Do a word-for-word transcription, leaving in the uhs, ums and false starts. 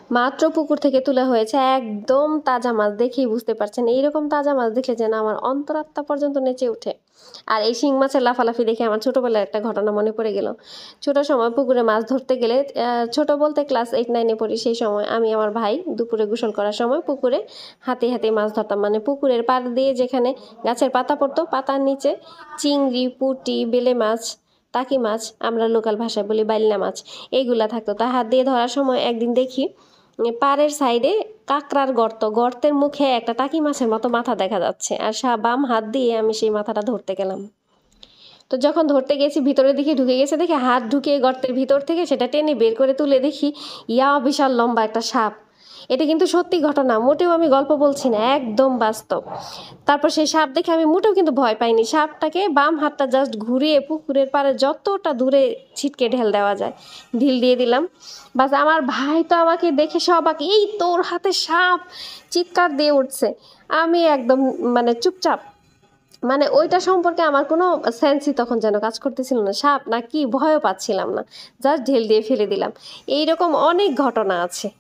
মাত্র পুকুর থেকে তোলা হয়েছে, একদম তাজা মাছ, দেখেই বুঝতে পারছেন। এইরকম তাজা মাছ দেখলে যেন আমার অন্তরাত্মা পর্যন্ত নেচে ওঠে। আর এই শিং মাছের লাফালাফি দেখে আমার ছোটোবেলার একটা ঘটনা মনে পড়ে গেল। ছোটো সময় পুকুরে মাছ ধরতে গেলে, ছোট বলতে ক্লাস এইট নাইনে পড়ি, সেই সময় আমি আমার ভাই দুপুরে গোসল করার সময় পুকুরে হাতে হাতে মাছ ধরতাম। মানে পুকুরের পাড় দিয়ে যেখানে গাছের পাতা পড়তো, পাতার নিচে চিংড়ি, পুঁটি, বেলে মাছ, টাকি মাছ, আমরা লোকাল ভাষায় বলি বাইল্লা মাছ, এইগুলা থাকতো। তা হাত দিয়ে ধরার সময় একদিন দেখি পাড়ের সাইডে কাঁকড়ার গর্ত, গর্তের মুখে একটা টাকি মাছের মতো মাথা দেখা যাচ্ছে। আর বাম হাত দিয়ে আমি সেই মাথাটা ধরতে গেলাম। তো যখন ধরতে গেছি, ভিতরের দিকে ঢুকে গেছে দেখে হাত ঢুকিয়ে গর্তের ভিতর থেকে সেটা টেনে বের করে তুলে দেখি ইয়া বিশাল লম্বা একটা সাপ। এটা কিন্তু সত্যি ঘটনা, মোটেও আমি গল্প বলছি না, একদম বাস্তব। তারপর সেই সাপ দেখে আমি মোটেও কিন্তু ভয় পাইনি। সাপটাকে বাম হাতটা জাস্ট ঘুরিয়ে পুকুরের পাড়ে যতটা দূরে ছিটকে ঢেল দেওয়া যায় ঢিল দিয়ে দিলাম। বাস আমার ভাই তো আমাকে দেখে সবাক, এই তোর হাতে সাপ, চিৎকার দিয়ে উঠছে। আমি একদম মানে চুপচাপ, মানে ওইটা সম্পর্কে আমার কোনো সেন্সই তখন যেন কাজ করতেছিল না, সাপ না কি ভয়ও পাচ্ছিলাম না, জাস্ট ঢেল দিয়ে ফেলে দিলাম। এইরকম অনেক ঘটনা আছে।